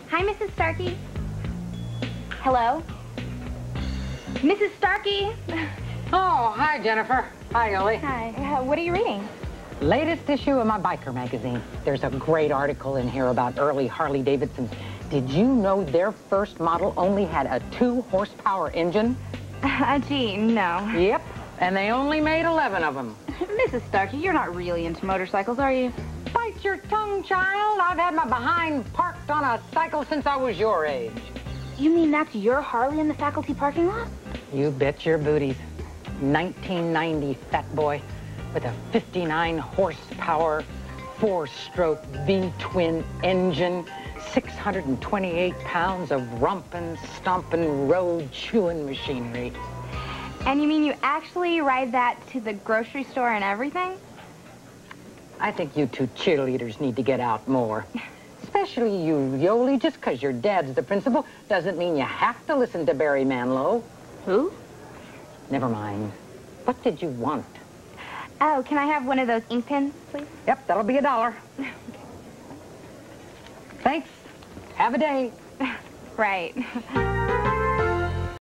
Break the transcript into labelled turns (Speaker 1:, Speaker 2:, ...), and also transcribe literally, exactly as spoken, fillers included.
Speaker 1: Hi, Missus Starkey. Hello? Missus Starkey?
Speaker 2: Oh, hi, Jennifer. Hi, Ellie.
Speaker 1: Hi. Uh, what are you reading?
Speaker 2: Latest issue of my biker magazine. There's a great article in here about early Harley Davidsons. Did you know their first model only had a two horsepower engine?
Speaker 1: Uh, gee, no.
Speaker 2: Yep, and they only made eleven of them.
Speaker 1: Missus Starkey, you're not really into motorcycles, are you?
Speaker 2: Bite your tongue, child. I've had my behind parked on a cycle since I was your age.
Speaker 1: You mean that's your Harley in the faculty parking lot?
Speaker 2: You bet your booties. nineteen ninety Fat Boy with a fifty-nine horsepower, four-stroke V-twin engine, six hundred twenty-eight pounds of rompin', stompin', road-chewing machinery.
Speaker 1: And you mean you actually ride that to the grocery store and everything?
Speaker 2: I think you two cheerleaders need to get out more. Especially you, Yoli. Just because your dad's the principal doesn't mean you have to listen to Barry Manilow.
Speaker 1: Who?
Speaker 2: Never mind. What did you want?
Speaker 1: Oh, can I have one of those ink pens, please?
Speaker 2: Yep, that'll be a dollar. Thanks. Have a day.
Speaker 1: Right.